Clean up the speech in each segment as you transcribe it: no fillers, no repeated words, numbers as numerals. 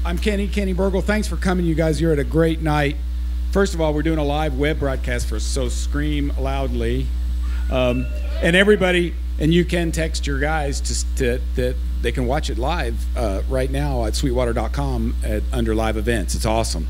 I'm Kenny Burgle. Thanks for coming, you guys. You're at a great night. First of all, we're doing a live web broadcast for So Scream Loudly. And everybody, and you can text your guys that they can watch it live right now at sweetwater.com under live events. It's awesome.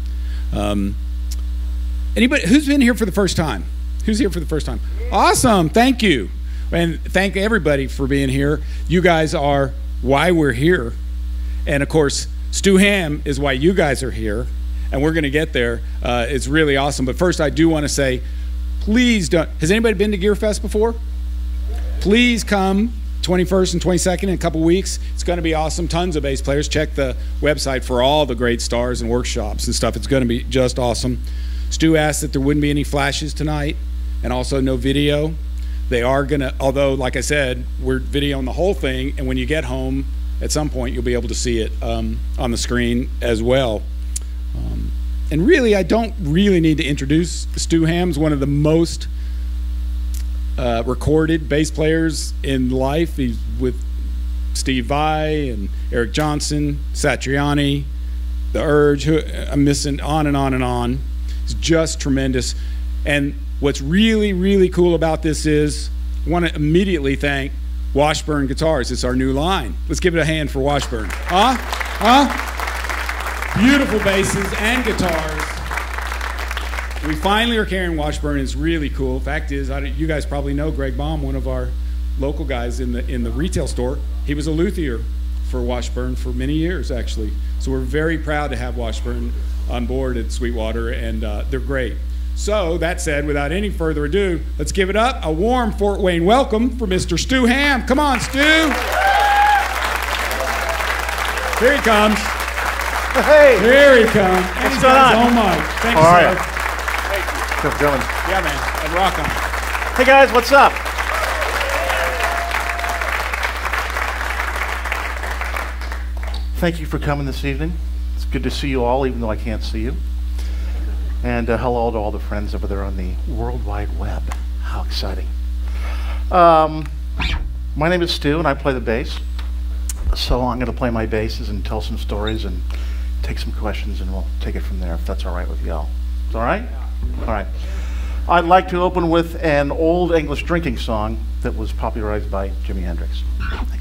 Anybody who's been here for the first time? Who's here for the first time? Awesome. Thank you. And thank everybody for being here. You guys are why we're here. And of course, Stu Hamm is why you guys are here. And we're going to get there. It's really awesome. But first, I do want to say, please don't. Has anybody been to Gear Fest before? Please come 21st and 22nd in a couple weeks. It's going to be awesome. Tons of bass players. Check the website for all the great stars and workshops and stuff. It's going to be just awesome. Stu asked that there wouldn't be any flashes tonight and also no video. They are going to, although, like I said, we're videoing the whole thing. And when you get home, at some point, you'll be able to see it on the screen as well. And really, I don't really need to introduce Stu Hamm. One of the most recorded bass players in life. He's with Steve Vai and Eric Johnson, Satriani, The Urge, who I'm missing on and on and on. It's just tremendous. And what's really, really cool about this is I want to immediately thank Washburn Guitars. It's our new line. Let's give it a hand for Washburn. Beautiful basses and guitars. We finally are carrying Washburn. It's really cool. Fact is, you guys probably know Greg Baum, one of our local guys in the retail store. He was a luthier for Washburn for many years, actually. So we're very proud to have Washburn on board at Sweetwater, and they're great. So that said, without any further ado, let's give it up. A warm Fort Wayne welcome for Mr. Stu Hamm. Come on, Stu. Here he comes. Hey. Here he comes. And what's going on? Oh my. Thank you, sir. Thank you. How's it going? Yeah, man. And rock on. Hey guys, what's up? Thank you for coming this evening. It's good to see you all, even though I can't see you. And hello to all the friends over there on the World Wide Web. How exciting. My name is Stu, and I play the bass. So I'm going to play my basses and tell some stories and take some questions, and we'll take it from there, if that's all right with y'all. All right? All right. I'd like to open with an old English drinking song that was popularized by Jimi Hendrix. Thank you.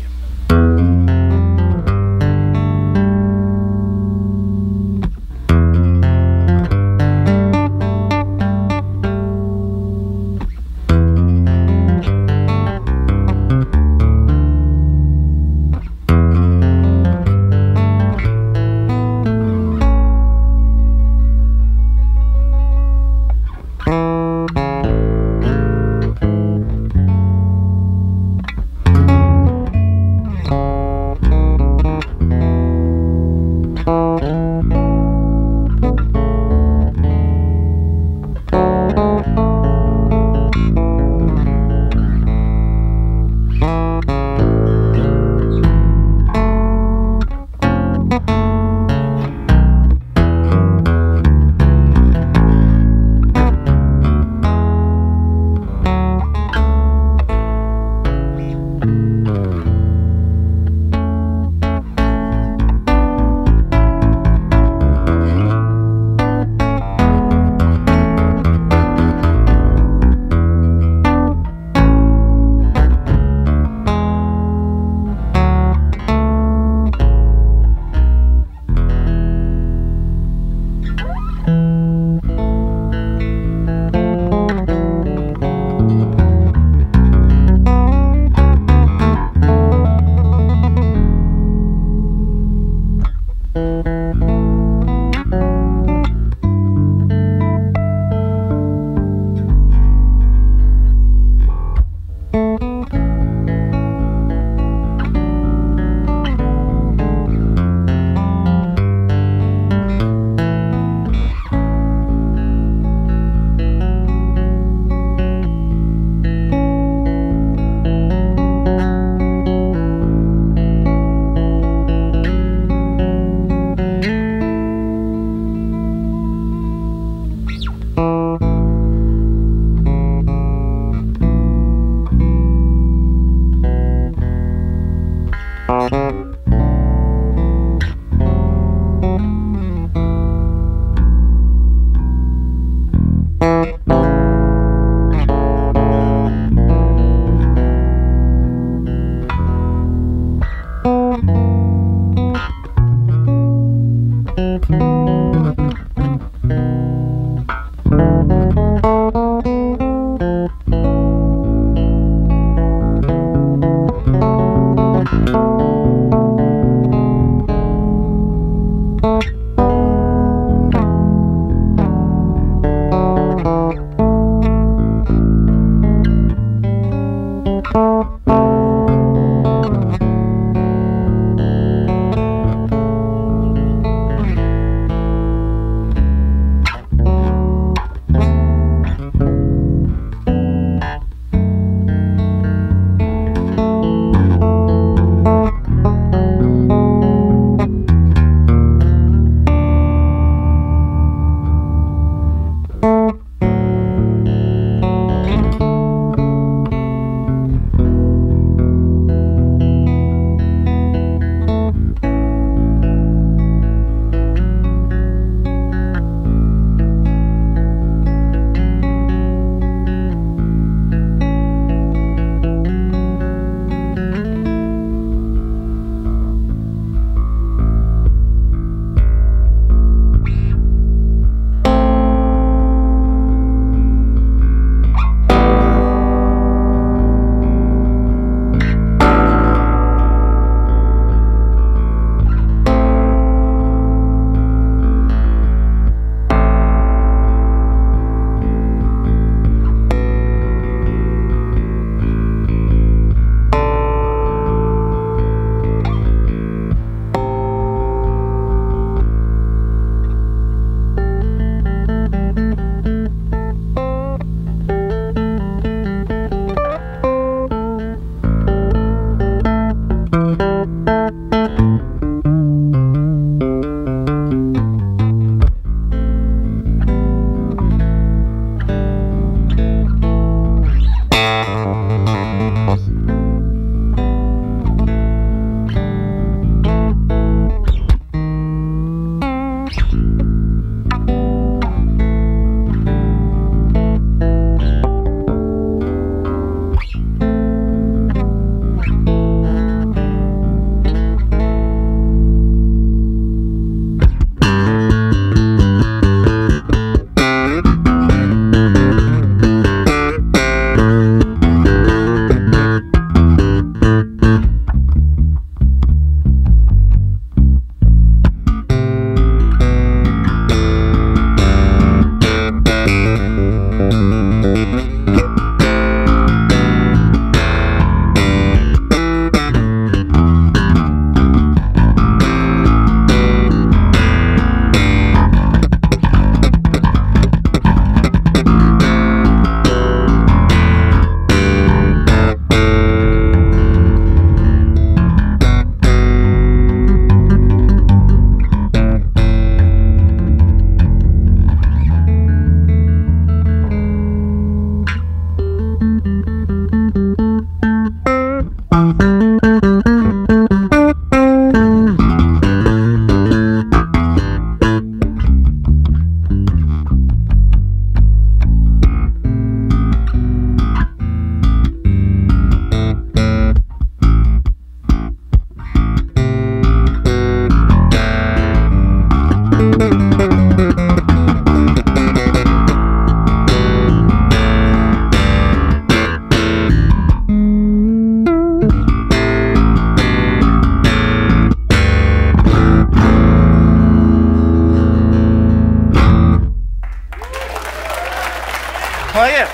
Play it.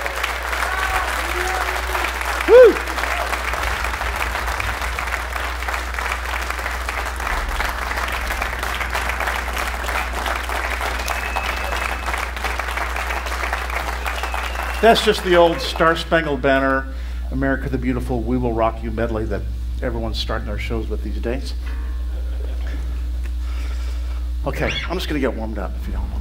Woo. That's just the old Star Spangled Banner, America the Beautiful, We Will Rock You medley that everyone's starting their shows with these days. Okay, I'm just going to get warmed up if you don't mind.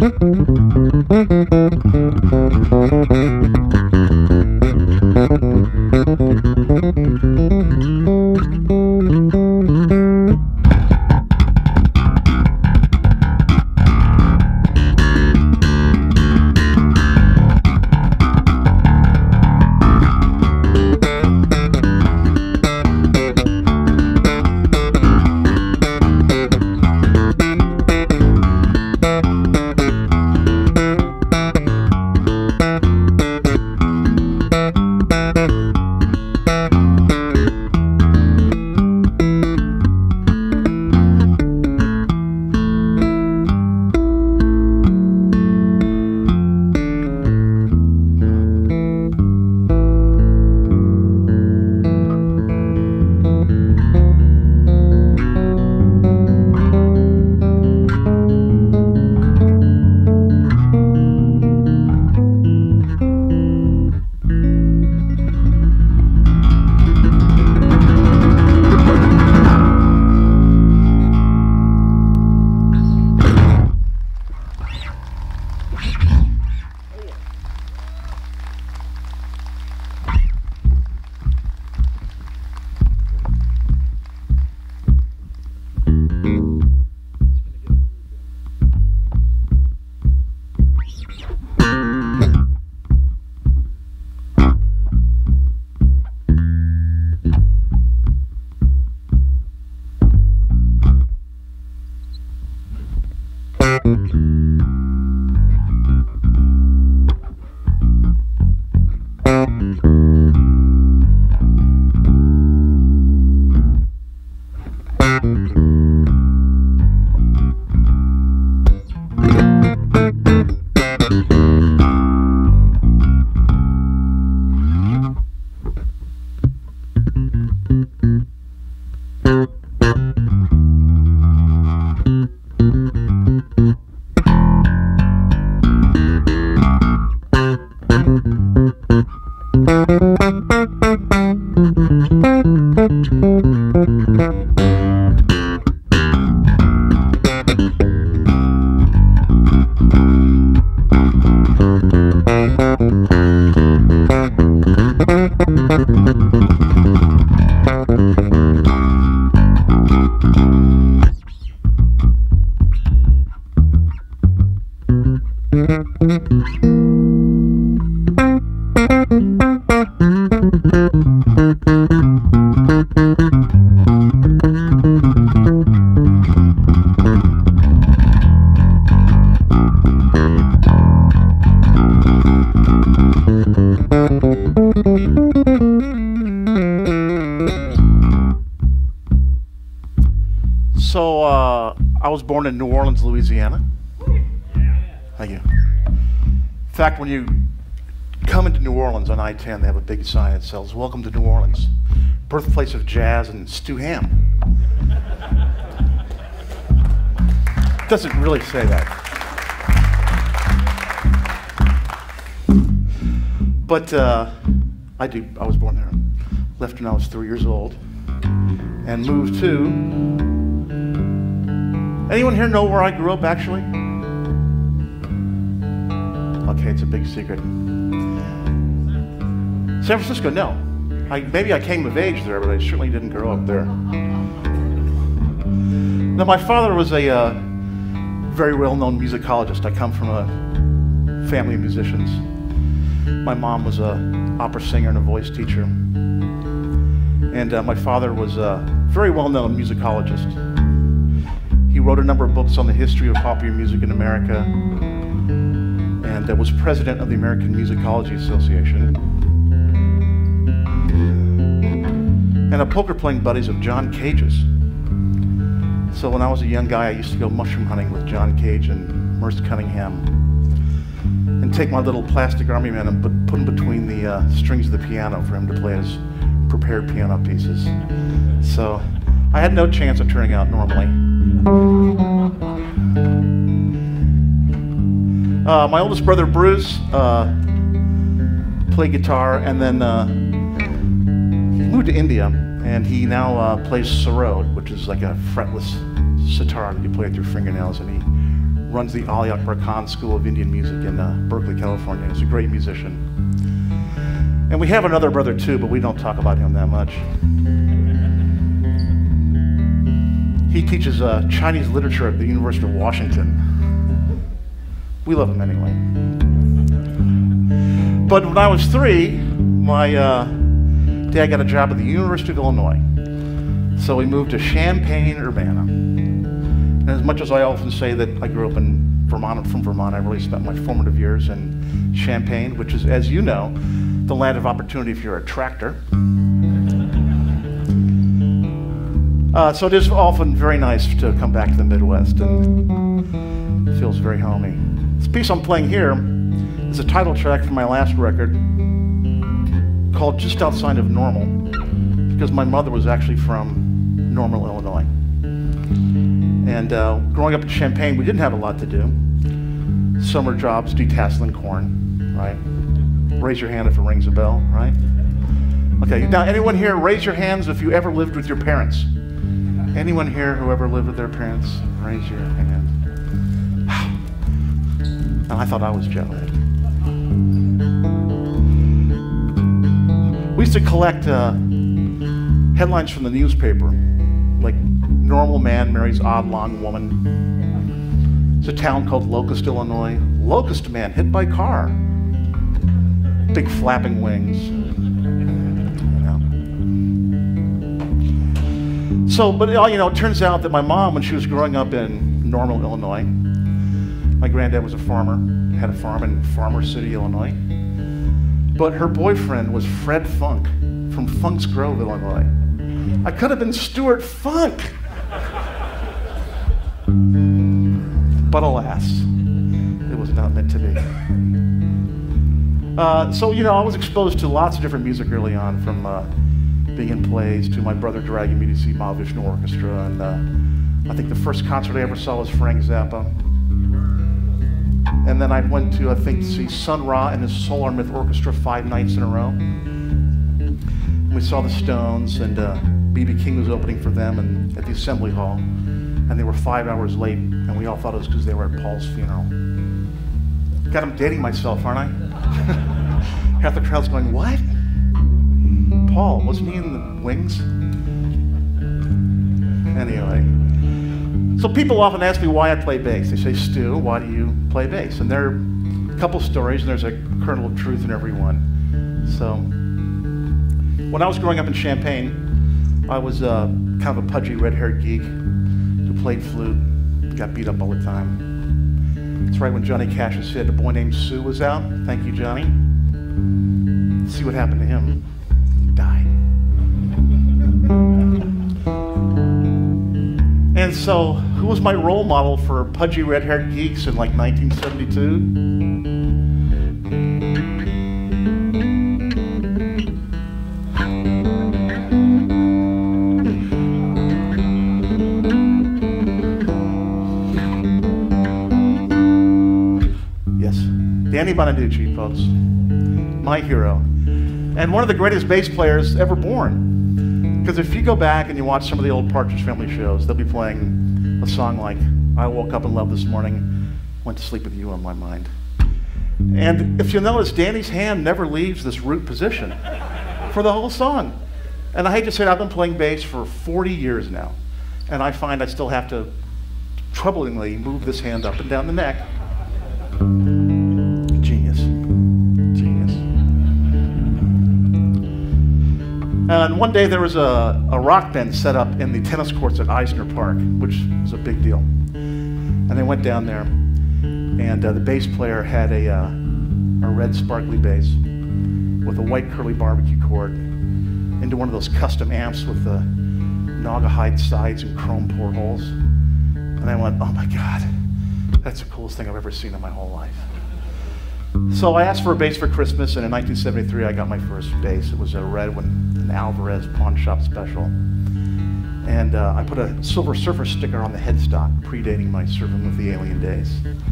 I was born in New Orleans, Louisiana. Thank you. In fact, when you come into New Orleans on I-10, they have a big sign that says, "Welcome to New Orleans, birthplace of jazz and Stu Hamm." It doesn't really say that. But I do. I was born there. Left when I was 3 years old and moved to... Anyone here know where I grew up, actually? Okay, it's a big secret. San Francisco, no. Maybe I came of age there, but I certainly didn't grow up there. Now, my father was a very well-known musicologist. I come from a family of musicians. My mom was an opera singer and a voice teacher. And my father was a very well-known musicologist. He wrote a number of books on the history of popular music in America and was president of the American Musicology Association. And a poker-playing buddies of John Cage's. So when I was a young guy, I used to go mushroom hunting with John Cage and Merce Cunningham and take my little plastic army man and put him between the strings of the piano for him to play his prepared piano pieces. So I had no chance of turning out normally. My oldest brother, Bruce, played guitar, and then he moved to India, and he now plays sarod, which is like a fretless sitar that you play with your fingernails, and he runs the Ali Akbar Khan School of Indian Music in Berkeley, California. He's a great musician. And we have another brother too, but we don't talk about him that much. He teaches Chinese literature at the University of Washington. We love him anyway. But when I was 3, my dad got a job at the University of Illinois. So we moved to Champaign, Urbana. And as much as I often say that I grew up in Vermont, I'm from Vermont, I really spent my formative years in Champaign, which is, as you know, the land of opportunity if you're a tractor. So it is often very nice to come back to the Midwest, and it feels very homey. This piece I'm playing here is a title track from my last record called Just Outside of Normal, because my mother was actually from Normal, Illinois. And growing up in Champaign, we didn't have a lot to do. Summer jobs, detasseling corn, right? Raise your hand if it rings a bell, right? Okay, now anyone here, raise your hands if you ever lived with your parents. Anyone here who ever lived with their parents, raise your hand. And I thought I was jet lagged. We used to collect headlines from the newspaper, like normal man marries odd-long woman. It's a town called Locust, Illinois. Locust man hit by car. Big flapping wings. So, but you know, it turns out that my mom, when she was growing up in Normal, Illinois, my granddad was a farmer, had a farm in Farmer City, Illinois. But her boyfriend was Fred Funk from Funk's Grove, Illinois. I could have been Stuart Funk. But alas, it was not meant to be. So, you know, I was exposed to lots of different music early on, from being in plays to my brother dragging me to see Mahavishnu Orchestra. And I think the first concert I ever saw was Frank Zappa. And then I went to, I think, see Sun Ra and his Solar Myth Orchestra 5 nights in a row. We saw the Stones, and B.B. King was opening for them at the Assembly Hall. And they were 5 hours late, and we all thought it was because they were at Paul's funeral. God, I'm dating myself, aren't I? Half the crowd's going, what? Paul, wasn't he in the Wings? Anyway. So people often ask me why I play bass. They say, Stu, why do you play bass? And there are a couple stories, and there's a kernel of truth in every one. So when I was growing up in Champaign, I was kind of a pudgy red-haired geek who played flute, got beat up all the time. That's right when Johnny Cash's hit A Boy Named Sue was out. Thank you, Johnny. Let's see what happened to him. He died. And so, who was my role model for pudgy red-haired geeks in like 1972? Danny Bonaducci, folks, my hero, and one of the greatest bass players ever born. Because if you go back and you watch some of the old Partridge Family shows, they'll be playing a song like I Woke Up in Love This Morning, Went to Sleep With You on My Mind. And if you'll notice, Danny's hand never leaves this root position for the whole song. And I hate to say it, I've been playing bass for 40 years now, and I find I still have to troublingly move this hand up and down the neck. And one day there was a rock band set up in the tennis courts at Eisner Park, which was a big deal. And they went down there, and the bass player had a red sparkly bass with a white curly barbecue cord into one of those custom amps with the naugahyde sides and chrome portholes. And I went, oh my God, that's the coolest thing I've ever seen in my whole life. So I asked for a bass for Christmas, and in 1973 I got my first bass. It was a red one, an Alvarez pawn shop special. And I put a Silver Surfer sticker on the headstock, predating my Surfing with the Alien days.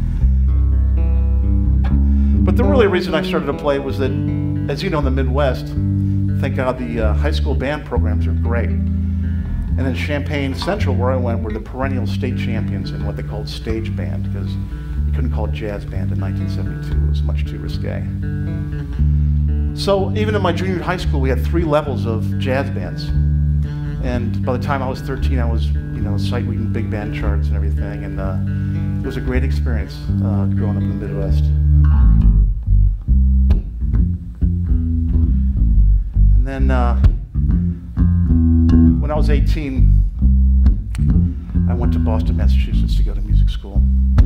But the really reason I started to play was that, as you know, in the Midwest, thank God the high school band programs are great. And then Champaign Central, where I went, were the perennial state champions in what they called stage band, because you couldn't call it jazz band in 1972. It was much too risque. So even in my junior high school, we had 3 levels of jazz bands. And by the time I was 13, I was, sight reading big band charts and everything. And it was a great experience growing up in the Midwest. And then when I was 18, I went to Boston, Massachusetts to go to music school.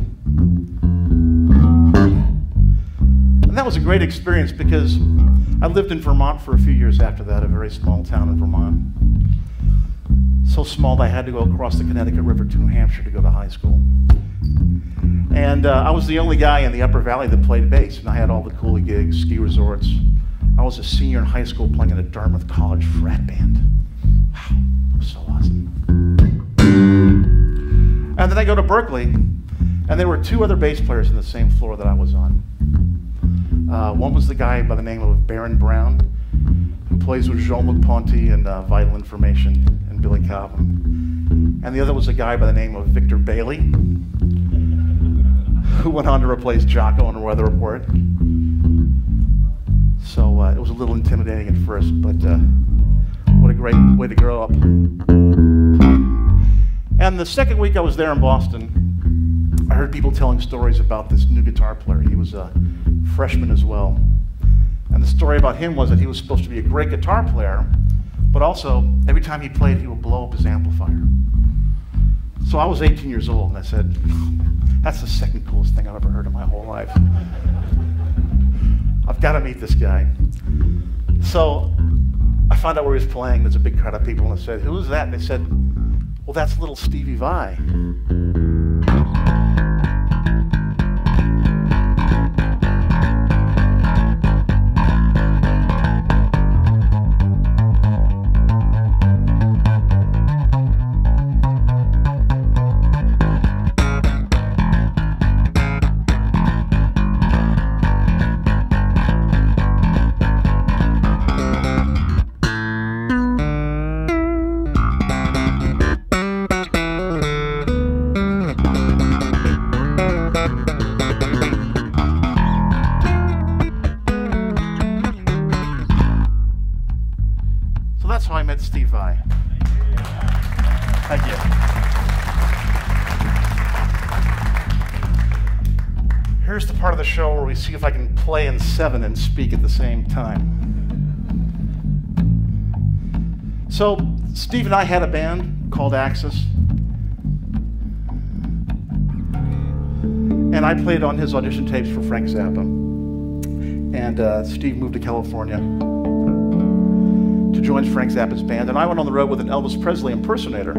And that was a great experience because I lived in Vermont for a few years after that, a very small town in Vermont. So small that I had to go across the Connecticut River to New Hampshire to go to high school. And I was the only guy in the Upper Valley that played bass, and I had all the cool gigs, ski resorts. I was a senior in high school playing in a Dartmouth College frat band. Wow, it was so awesome. And then I go to Berkeley, and there were 2 other bass players in the same floor that I was on. One was the guy by the name of Baron Brown, who plays with Jean-Luc Ponty and Vital Information and Billy Cobham. And the other was a guy by the name of Victor Bailey, who went on to replace Jocko in Weather Report. So it was a little intimidating at first, but what a great way to grow up. And the second week I was there in Boston, I heard people telling stories about this new guitar player. He was a freshman as well. And the story about him was that he was supposed to be a great guitar player, but also every time he played, he would blow up his amplifier. So I was 18 years old, and I said, that's the second coolest thing I've ever heard in my whole life. I've got to meet this guy. So I found out where he was playing. There's a big crowd of people, and I said, who is that? And they said, well, that's little Stevie Vai. Steve Vai. Thank you. Here's the part of the show where we see if I can play in 7 and speak at the same time. So Steve and I had a band called Axis. And I played on his audition tapes for Frank Zappa. And Steve moved to California to join Frank Zappa's band, and I went on the road with an Elvis Presley impersonator.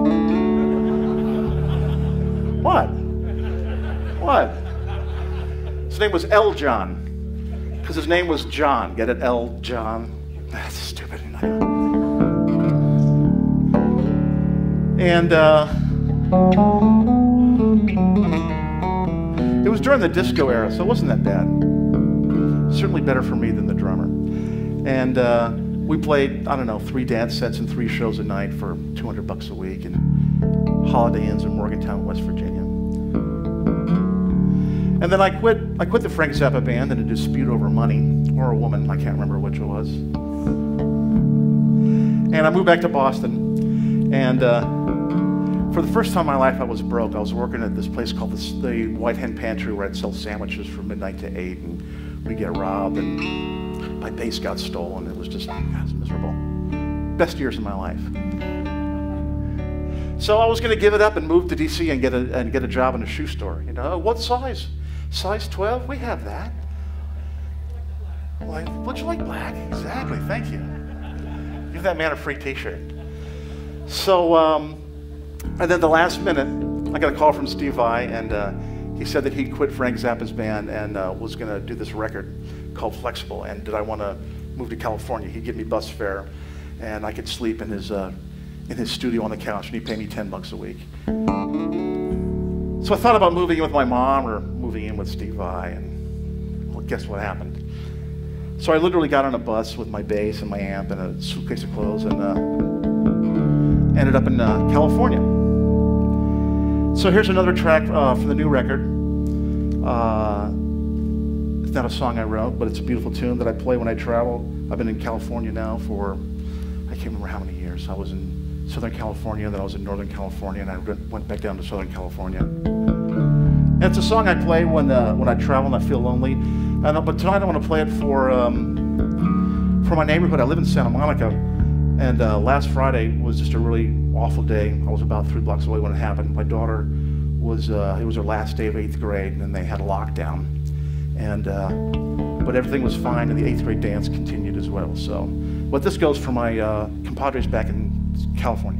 What? What? His name was L. John, because his name was John. Get it? L. John. That's stupid. And it was during the disco era, so it wasn't that bad. Certainly better for me than the drummer. And we played, I don't know, 3 dance sets and 3 shows a night for $200 a week in Holiday Inns in Morgantown, West Virginia. And then I quit the Frank Zappa band in a dispute over money, or a woman, I can't remember which it was. And I moved back to Boston, and for the first time in my life I was broke. I was working at this place called the White Hen Pantry, where I'd sell sandwiches from midnight to 8, and we'd get robbed, and my bass got stolen. It was just, God, it was miserable. Best years of my life. So I was going to give it up and move to DC and get a job in a shoe store. You know, what size? Size 12? We have that. Well, would you like black? Exactly. Thank you. Give that man a free T-shirt. So, and then the last minute, I got a call from Steve Vai, and he said that he'd quit Frank Zappa's band and was going to do this record called Flexible, and did I want to move to California? He'd give me bus fare, and I could sleep in his studio on the couch, and he'd pay me $10 a week. So I thought about moving in with my mom or moving in with Steve Vai, and well, guess what happened? So I literally got on a bus with my bass and my amp and a suitcase of clothes, and ended up in California. So here's another track from the new record. It's not a song I wrote, but it's a beautiful tune that I play when I travel. I've been in California now for, I can't remember how many years. I was in Southern California, then I was in Northern California, and I went back down to Southern California. And it's a song I play when I travel and I feel lonely. But tonight I want to play it for my neighborhood. I live in Santa Monica, and last Friday was just a really awful day. I was about 3 blocks away when it happened. My daughter was, it was her last day of 8th grade, and then they had a lockdown. And, but everything was fine, and the 8th grade dance continued as well. So, but this goes for my compadres back in California.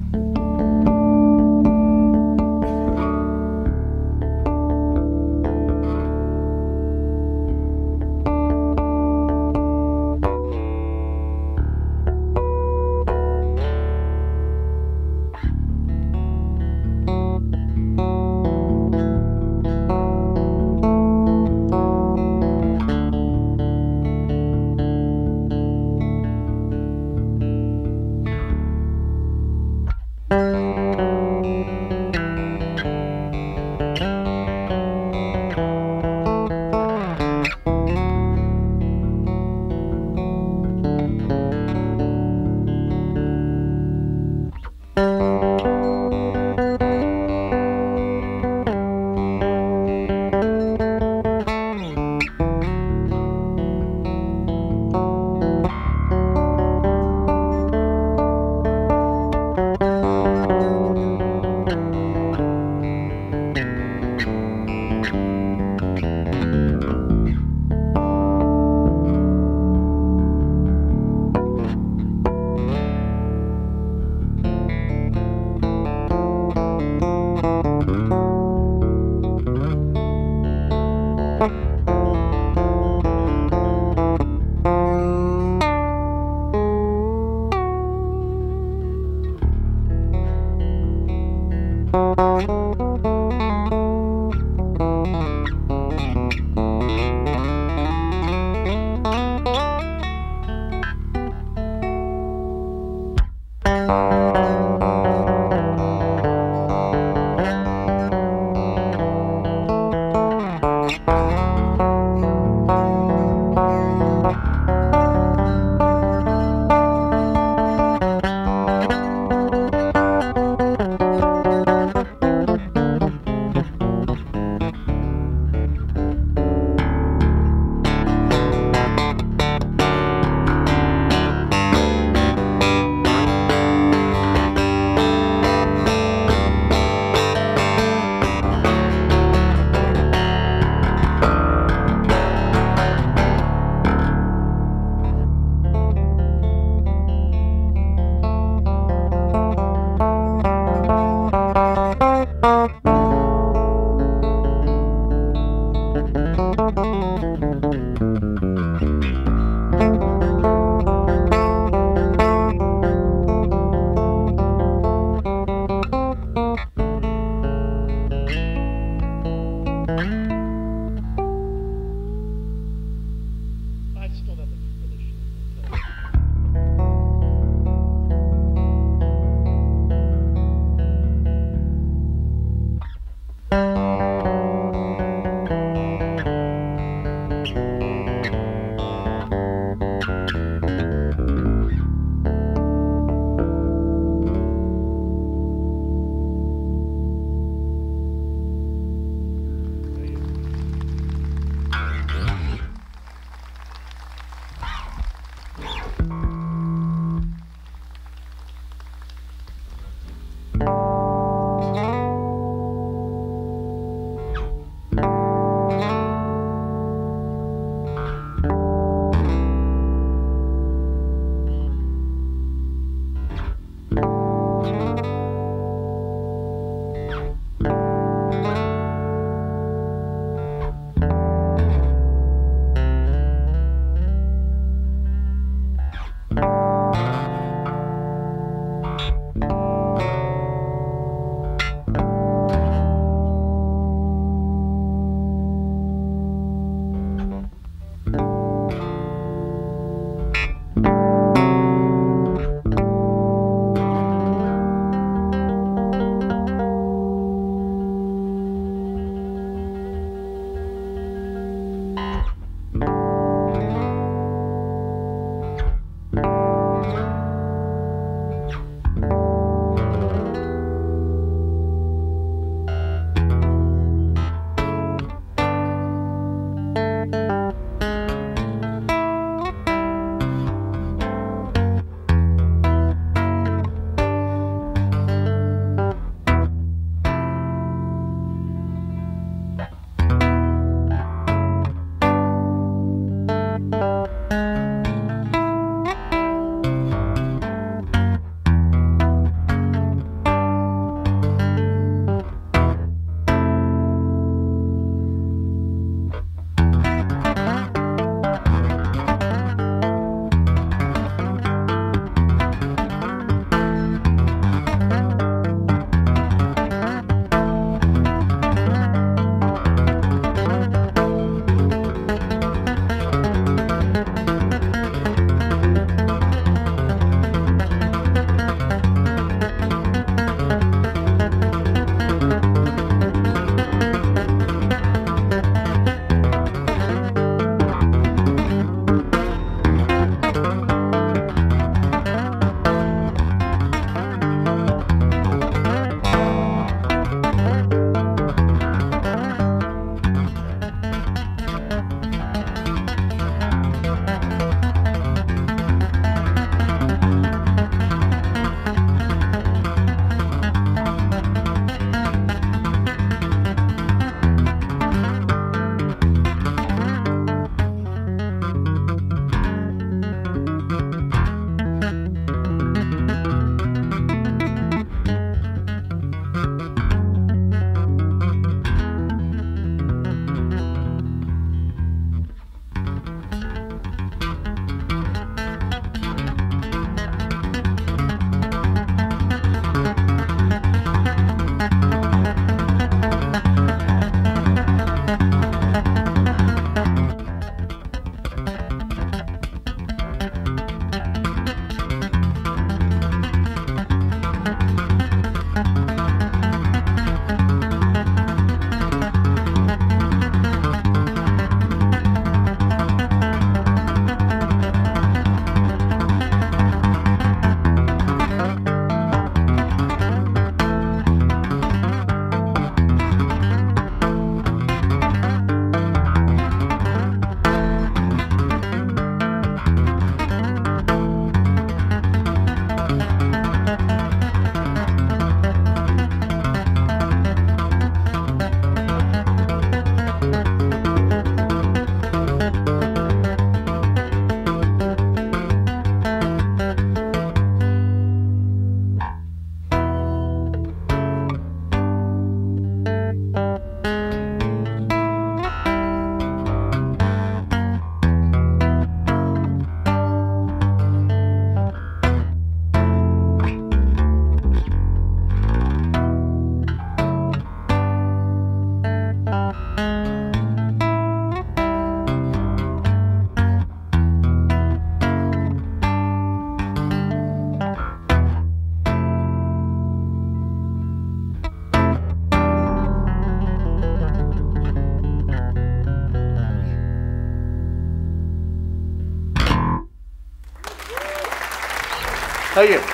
Thank you.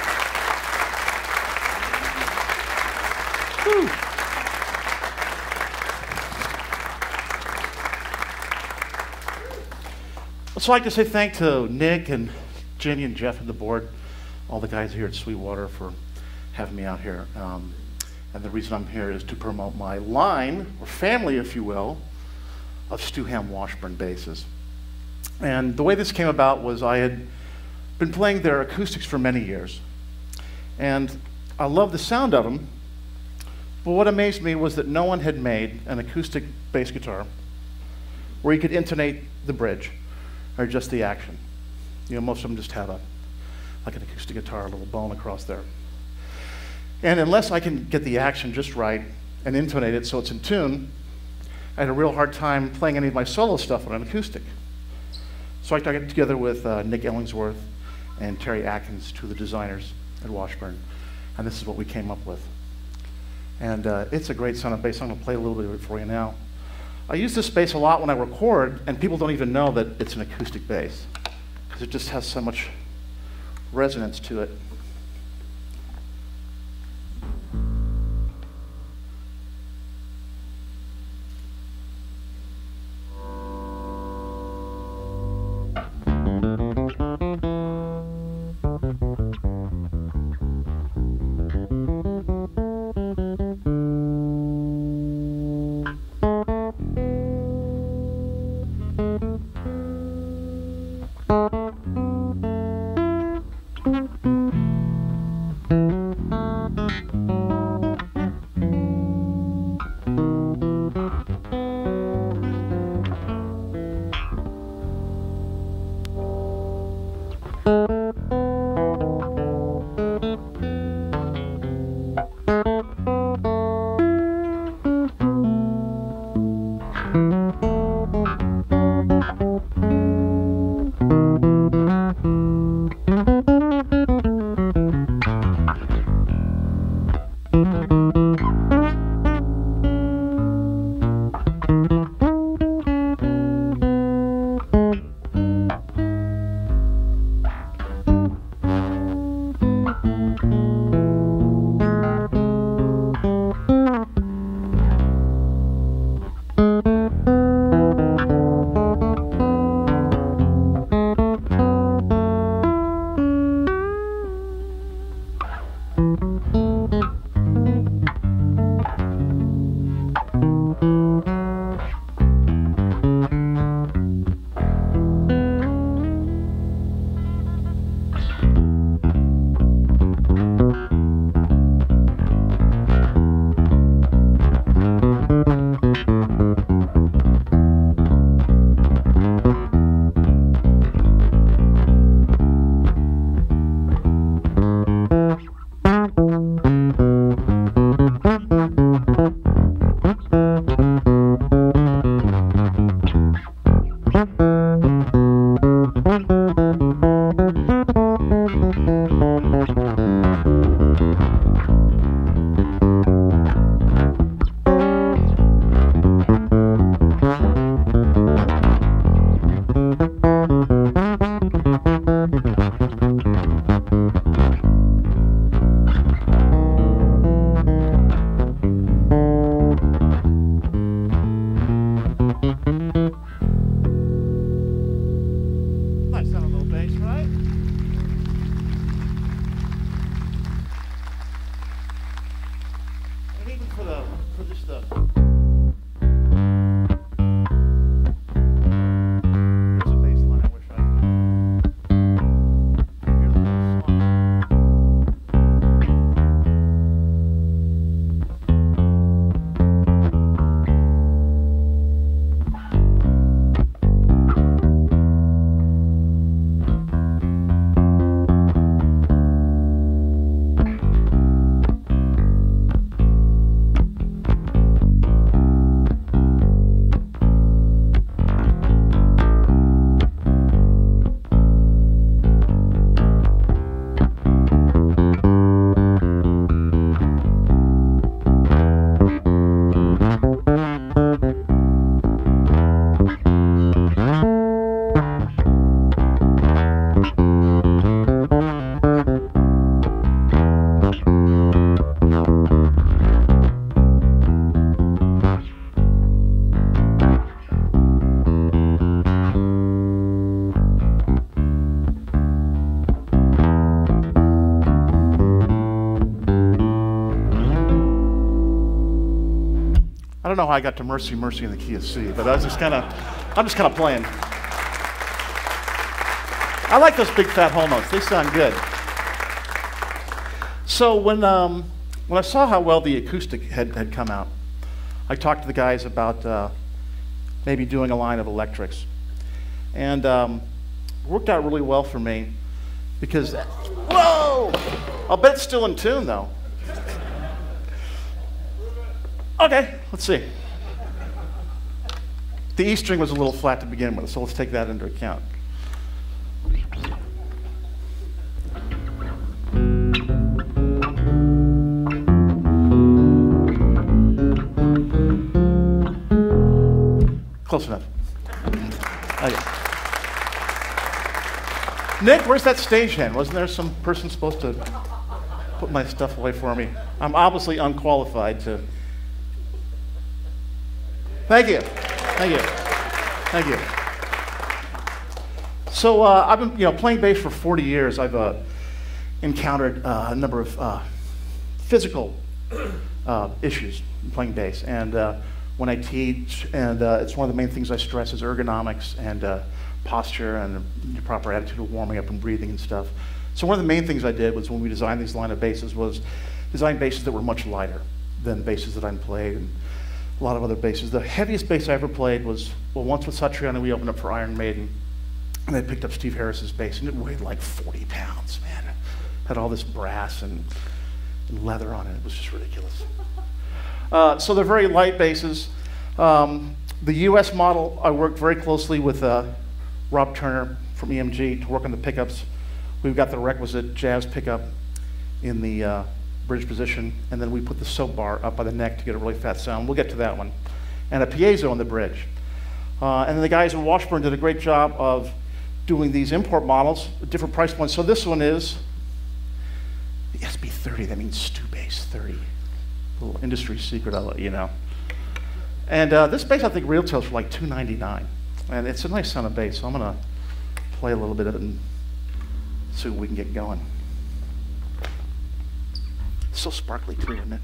Whew. So I'd like to say thanks to Nick and Jenny and Jeff and the board, all the guys here at Sweetwater for having me out here. And the reason I'm here is to promote my line, or family, if you will, of Stu Hamm Washburn basses. And the way this came about was I had been playing their acoustics for many years. And I loved the sound of them, but what amazed me was that no one had made an acoustic bass guitar where you could intonate the bridge or just the action. You know, most of them just have like an acoustic guitar, a little bone across there. And unless I can get the action just right and intonate it so it's in tune, I had a real hard time playing any of my solo stuff on an acoustic. So I got together with Nick Ellingsworth and Terry Atkins, two of the designers at Washburn, and this is what we came up with. And it's a great sounding bass. I'm going to play a little bit of it for you now. I use this bass a lot when I record, and people don't even know that it's an acoustic bass, because it just has so much resonance to it. don't know how I got to Mercy, Mercy in the key of C, but I'm just kind of playing. I like those big fat whole notes. They sound good. So when I saw how well the acoustic had come out, I talked to the guys about maybe doing a line of electrics. And it worked out really well for me because, whoa! I'll bet it's still in tune though. Okay, let's see. The E string was a little flat to begin with, so let's take that into account. Close enough. Okay. Nick, where's that stagehand? Wasn't there some person supposed to put my stuff away for me? I'm obviously unqualified to. Thank you. Thank you. Thank you. So I've been playing bass for 40 years. I've encountered a number of physical issues in playing bass. And when I teach, and it's one of the main things I stress is ergonomics and posture and the proper attitude of warming up and breathing and stuff. So one of the main things I did was when we designed these line of basses was design basses that were much lighter than basses that I'd played and a lot of other basses. The heaviest bass I ever played was, well, once with Satriani we opened up for Iron Maiden and I picked up Steve Harris's bass and it weighed like 40 pounds, man. It had all this brass and leather on it. It was just ridiculous. So they're very light basses. The US model, I worked very closely with Rob Turner from EMG to work on the pickups. We've got the requisite jazz pickup in the bridge position, and then we put the soap bar up by the neck to get a really fat sound. We'll get to that one. And a piezo on the bridge. And then the guys in Washburn did a great job of doing these import models at different price points. So this one is the SB30, that means Stu Bass 30. A little industry secret, I'll let you know. And this bass I think retails for like $299. And it's a nice sound of bass, so I'm gonna play a little bit of it and see what we can get going. It's so sparkly too, isn't it?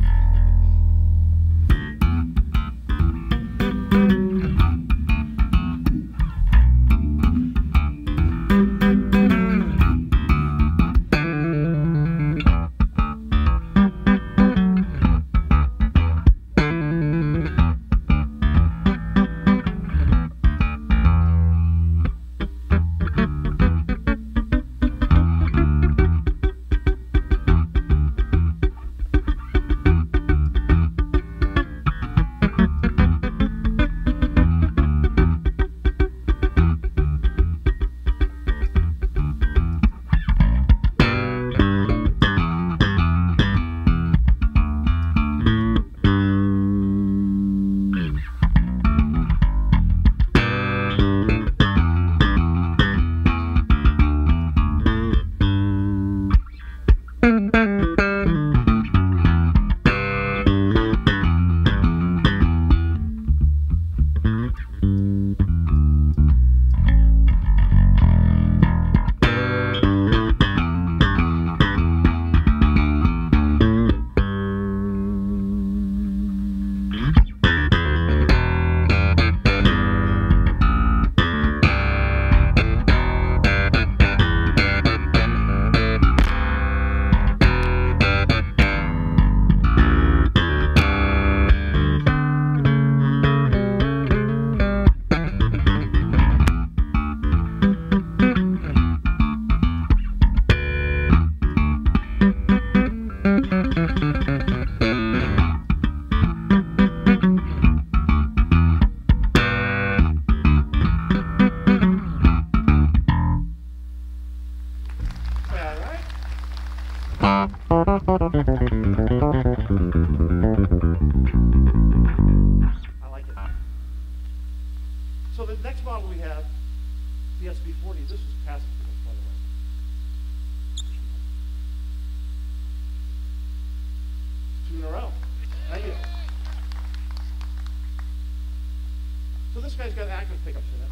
I like it. So the next model we have, the SB40, this is passive, by the way. Two in a row. Thank you. So this guy's got active pickups in it.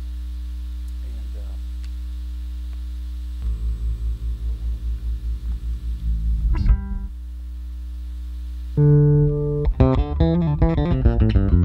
And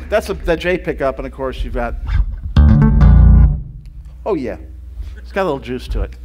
That's that J pickup, and of course you've got, oh yeah, it's got a little juice to it.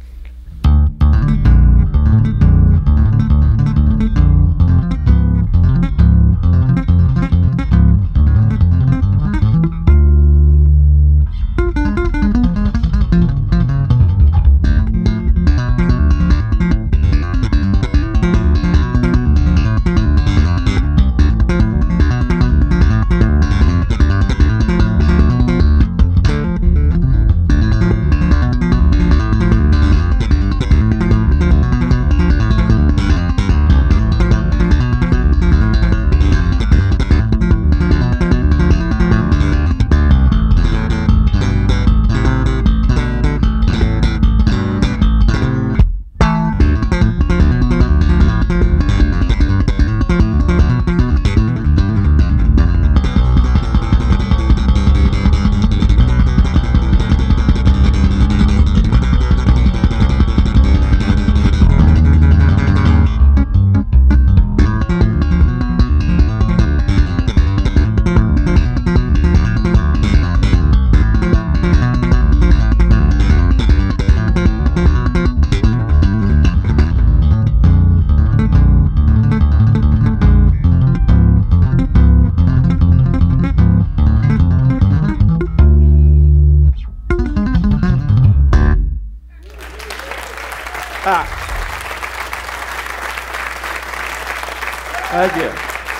Thank you.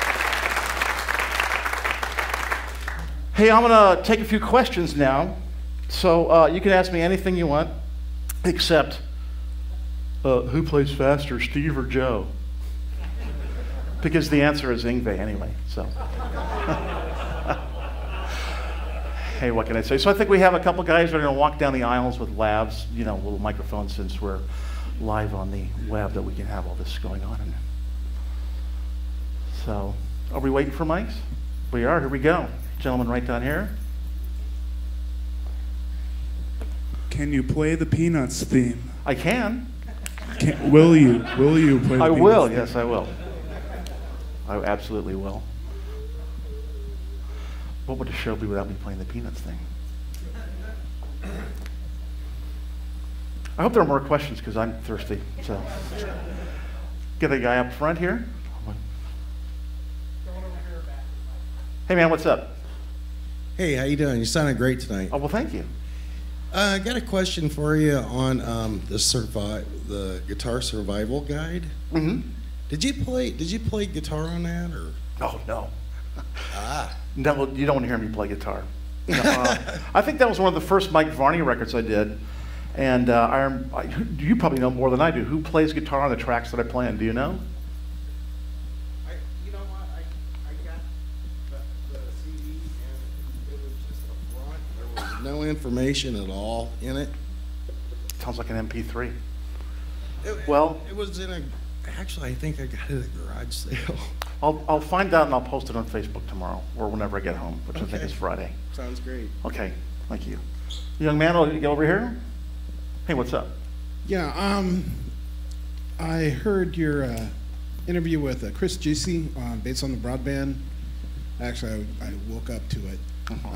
Hey, I'm going to take a few questions now. So you can ask me anything you want, except who plays faster, Steve or Joe? Because the answer is Yngwie anyway. So, hey, what can I say? So I think we have a couple guys that are going to walk down the aisles with labs, you know, little microphones, since we're live on the web, that we can have all this going on. And so, are we waiting for mics? We are. Here we go. Gentleman right down here. Can you play the Peanuts theme? I can. Will you? Will you play the I Peanuts will. theme? Yes, I will. I absolutely will. What would the show be without me playing the Peanuts thing? I hope there are more questions because I'm thirsty. So, get a guy up front here. Hey man, what's up? Hey, how you doing? You sounded great tonight. Oh well, thank you. I got a question for you on the Guitar Survival Guide. Mm-hmm. Did you play guitar on that or? Oh no. Ah. No, you don't want to hear me play guitar. No, I think that was one of the first Mike Varney records I did, and you probably know more than I do. Who plays guitar on the tracks that I play on? Do you know? You know what? I got the CD and it was just a front. There was no information at all in it. Sounds like an MP3. Well, it was in a. Actually, I think I got it at a garage sale. I'll find out and I'll post it on Facebook tomorrow or whenever I get home, which I think is Friday. Sounds great. Okay, thank you. Young man, will you get over here? Hey, what's up? Yeah, I heard your interview with Chris Juicy based on the broadband. Actually, I woke up to it.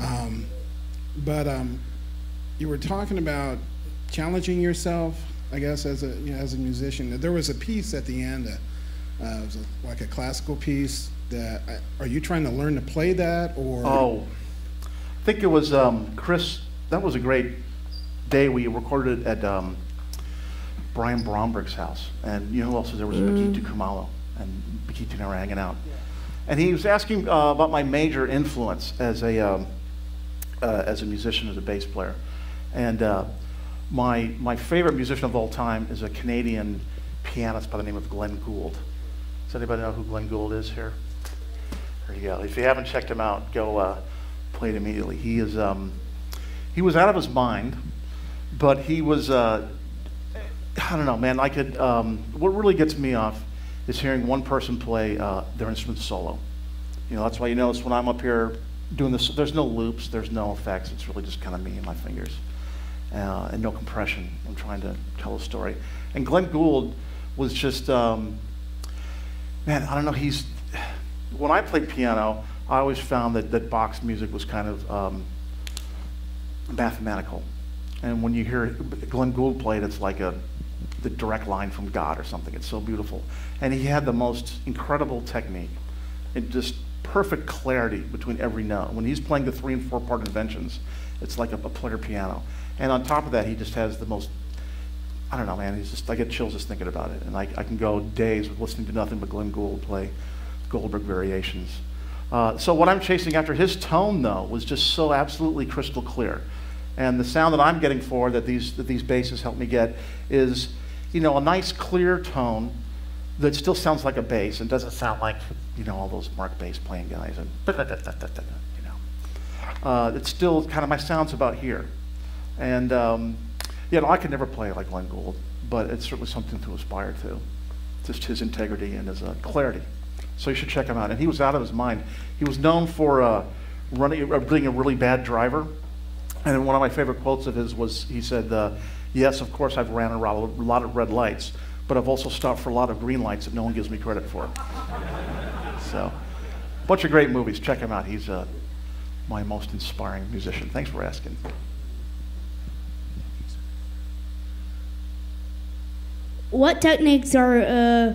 But you were talking about challenging yourself, I guess, as a musician. There was a piece at the end that it was like a classical piece. Are you trying to learn to play that, or? Oh, I think it was Chris. That was a great day. We recorded it at Brian Bromberg's house, and you know who else was there? Was Bakitu Kumalo, and Bakitu and I were hanging out. And he was asking about my major influence as a musician, as a bass player, and my favorite musician of all time is a Canadian pianist by the name of Glenn Gould. Does anybody know who Glenn Gould is here? There you go. If you haven't checked him out, go play it immediately. He was out of his mind, but he was, I don't know, man, what really gets me off is hearing one person play their instrument solo. You know, that's why you notice when I'm up here doing this, there's no loops, there's no effects, it's really just kind of me and my fingers. And no compression. I'm trying to tell a story. And Glenn Gould was just, man, I don't know, when I played piano, I always found that Bach's music was kind of mathematical. And when you hear Glenn Gould play it, it's like the direct line from God or something. It's so beautiful. And he had the most incredible technique and just perfect clarity between every note. When he's playing the 3- and 4-part inventions, it's like a player piano. And on top of that, he just has the most, I don't know, man, I get chills just thinking about it. And I can go days with listening to nothing but Glenn Gould play Goldberg variations. So what I'm chasing after, his tone, though, was just so absolutely crystal clear. And the sound that I'm getting for, that these basses help me get, is, a nice clear tone that still sounds like a bass and doesn't sound like, all those Mark bass playing guys. And it's still kind of, my sound's about here. And I could never play like Glenn Gould, but it's certainly something to aspire to. Just his integrity and his clarity. So you should check him out. And he was out of his mind. He was known for being a really bad driver. And one of my favorite quotes of his was, he said, yes, of course I've ran a lot of red lights, but I've also stopped for a lot of green lights that no one gives me credit for. So, a bunch of great movies. Check him out. He's my most inspiring musician. Thanks for asking. What techniques are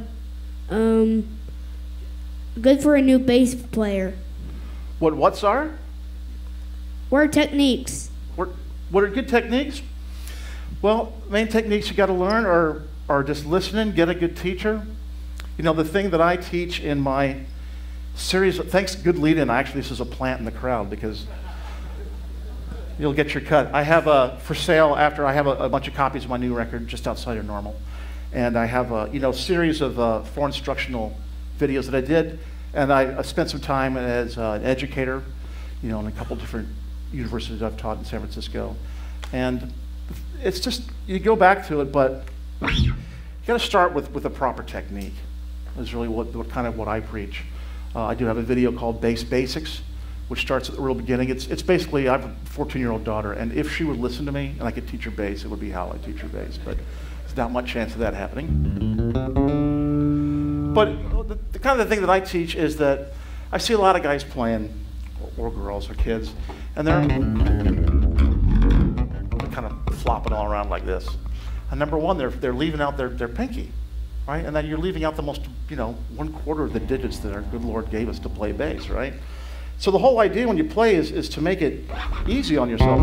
good for a new bass player? What's are? What are techniques? What are good techniques? Well, main techniques you got to learn are just listening, get a good teacher. The thing that I teach in my series, thanks, good lead-in, actually this is a plant in the crowd because you'll get your cut. I have for sale after I have a bunch of copies of my new record just outside of Normal. And I have a series of 4 instructional videos that I did, and I spent some time as an educator, in a couple different universities I've taught in San Francisco. And it's just, you go back to it, but you got to start with a proper technique. Is really what I preach. I do have a video called Bass Basics, which starts at the real beginning. It's basically, I have a 14-year-old daughter, and if she would listen to me and I could teach her bass, it would be how I teach her bass. But there's not much chance of that happening. But the kind of the thing that I teach is that I see a lot of guys playing, or girls or kids, and they're kind of flopping all around like this. And number one, they're leaving out their pinky, right? And then you're leaving out the most, 1/4 of the digits that our good Lord gave us to play bass, right? So the whole idea when you play is to make it easy on yourself.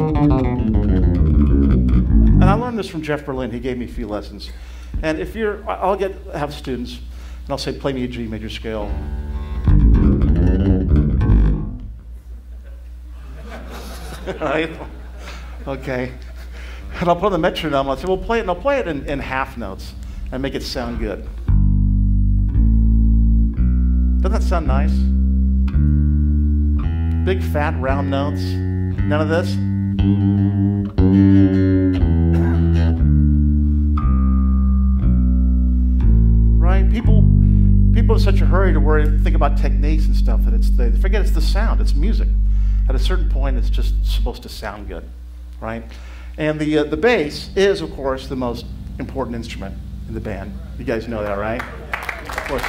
And I learned this from Jeff Berlin. He gave me a few lessons. And if I'll have students, and I'll say, play me a G major scale. Right? Okay. And I'll put on the metronome, I'll say, well, play it, and I'll play it in half notes and make it sound good. Doesn't that sound nice? Big, fat, round notes. None of this? Right? People in such a hurry to think about techniques and stuff that they forget it's the sound, it's music. At a certain point, it's just supposed to sound good, right? And the bass is, of course, the most important instrument in the band. You guys know that, right? Of course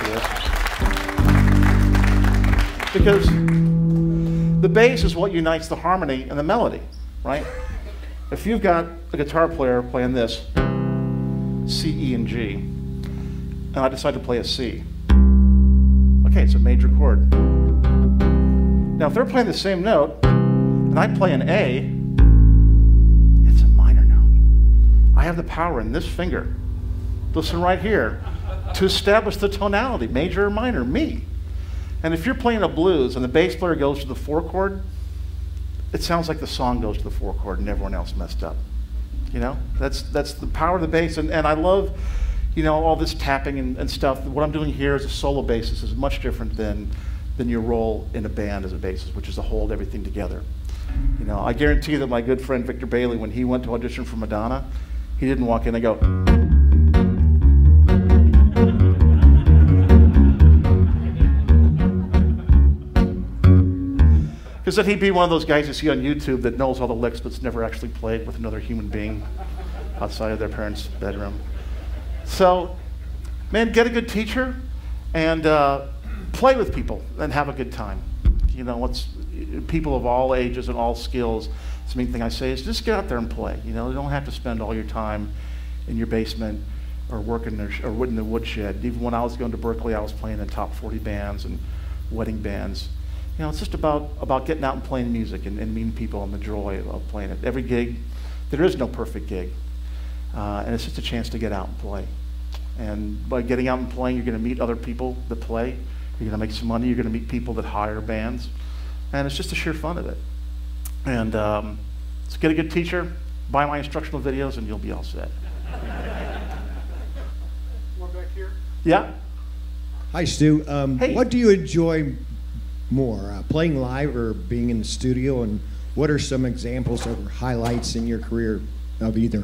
it is. Because the bass is what unites the harmony and the melody, right? If you've got a guitar player playing this, C, E, and G, and I decide to play a C, okay, it's a major chord. Now, if they're playing the same note, and I play an A, it's a minor note. I have the power in this finger, listen right here, to establish the tonality, major or minor, me. And if you're playing a blues and the bass player goes to the 4 chord, it sounds like the song goes to the 4 chord and everyone else messed up. That's the power of the bass. And I love, all this tapping and stuff. What I'm doing here as a solo bassist is much different than your role in a band as a bassist, which is to hold everything together. I guarantee that my good friend Victor Bailey, when he went to audition for Madonna, he didn't walk in and go, because then he'd be one of those guys you see on YouTube that knows all the licks but's never actually played with another human being outside of their parents' bedroom. So, man, get a good teacher and play with people and have a good time. You know, people of all ages and all skills, the main thing I say is just get out there and play. You know, you don't have to spend all your time in your basement or working or in the woodshed. Even when I was going to Berkeley, I was playing in top 40 bands and wedding bands. You know, it's just about getting out and playing music and meeting people and the joy of playing it. Every gig, there is no perfect gig. And it's just a chance to get out and play. And by getting out and playing, you're going to meet other people that play. You're going to make some money. You're going to meet people that hire bands. And it's just the sheer fun of it. And so get a good teacher, buy my instructional videos, and you'll be all set. One back here. Yeah? Hi, Stu. Hey. What do you enjoy more, playing live or being in the studio? And what are some examples or highlights in your career of either?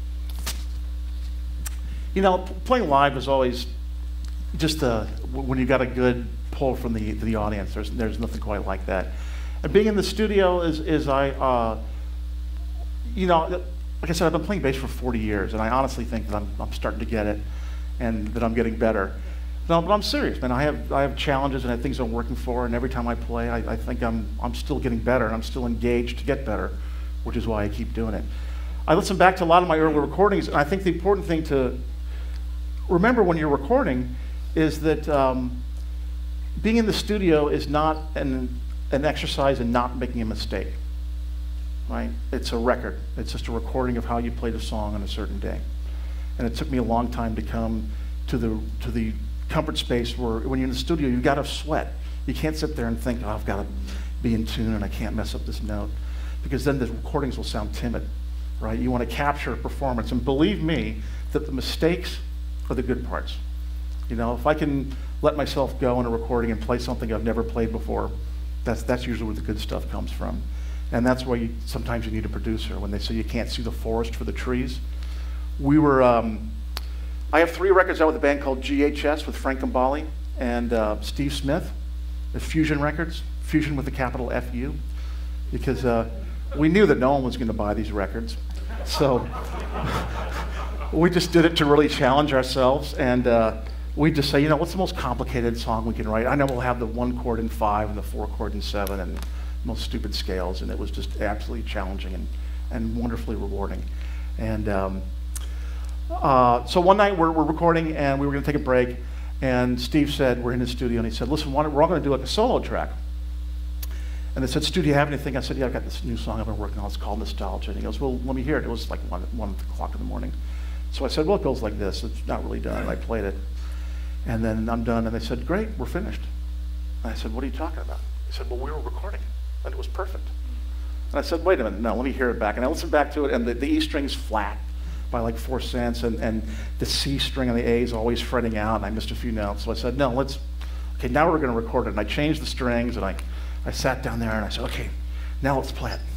You know, playing live is always just when you got a good pull from the audience. There's nothing quite like that. And being in the studio is I, you know, like I said, I've been playing bass for 40 years, and I honestly think that I'm starting to get it, and that I'm getting better. No, but I'm serious, man. I have challenges and I have things I'm working for, and every time I play, I think I'm still getting better, and I'm still engaged to get better, which is why I keep doing it. I listen back to a lot of my early recordings, and I think the important thing to remember when you're recording is that being in the studio is not an exercise in not making a mistake, right? It's a record. It's just a recording of how you played a song on a certain day. And it took me a long time to come to the comfort space where when you're in the studio, you gotta sweat. You can't sit there and think, oh, I've gotta be in tune and I can't mess up this note, because then the recordings will sound timid, right? You wanna capture a performance, and believe me that the mistakes are the good parts. You know, if I can let myself go in a recording and play something I've never played before, that's usually where the good stuff comes from. And that's why sometimes you need a producer. When they say you can't see the forest for the trees. We were, I have 3 records out with a band called GHS with Frank Gambale and Steve Smith at Fusion Records, Fusion with a capital F-U, because we knew that no one was going to buy these records. So we just did it to really challenge ourselves, and we just say, you know, what's the most complicated song we can write? I know we'll have the 1 chord in 5 and the 4 chord in 7 and most stupid scales, and it was just absolutely challenging and wonderfully rewarding. And so one night we're recording, and we were going to take a break, and Steve said, we're in his studio, and he said, listen, we're all going to do like a solo track. And they said, Stu, do you have anything? I said, yeah, I've got this new song I've been working on. It's called Nostalgia. And he goes, well, let me hear it. It was like 1 o'clock in the morning. So I said, well, it goes like this. It's not really done. And I played it. And then I'm done. And they said, great, we're finished. And I said, what are you talking about? He said, well, we were recording, and it was perfect. And I said, wait a minute, no, let me hear it back. And I listened back to it, and the E string's flat by like 4 cents, and the C string on the A is always fretting out, and I missed a few notes. So I said, no, okay, now we're going to record it. And I changed the strings, and I sat down there, and I said, okay, now let's play it.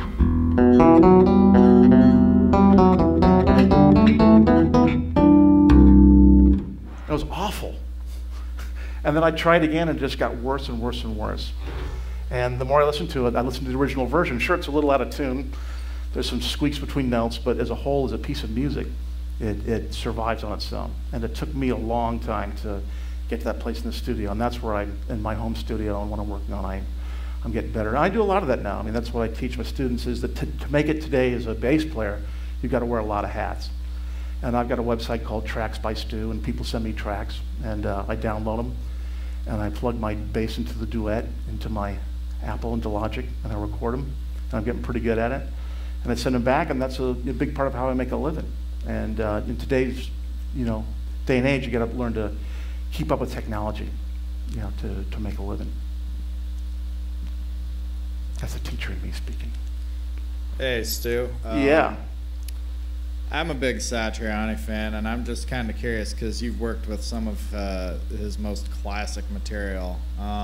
It was awful. And then I tried again, and it just got worse and worse and worse. And the more I listened to it, I listened to the original version. Sure, it's a little out of tune. There's some squeaks between notes, but as a whole, as a piece of music, it survives on its own. And it took me a long time to get to that place in the studio, and that's where in my home studio, and what I'm working on, I'm getting better. And I do a lot of that now. I mean, that's what I teach my students, is that to make it today as a bass player, you've got to wear a lot of hats. And I've got a website called Tracks by Stu, and people send me tracks, and I download them, and I plug my bass into the Duet, into my Apple, into Logic, and I record them, and I'm getting pretty good at it. And I send them back, and that's a big part of how I make a living. And in today's, day and age, you got to learn to keep up with technology, to make a living. That's the teacher in me speaking. Hey, Stu. Yeah. I'm a big Satriani fan, and I'm just kind of curious because you've worked with some of his most classic material.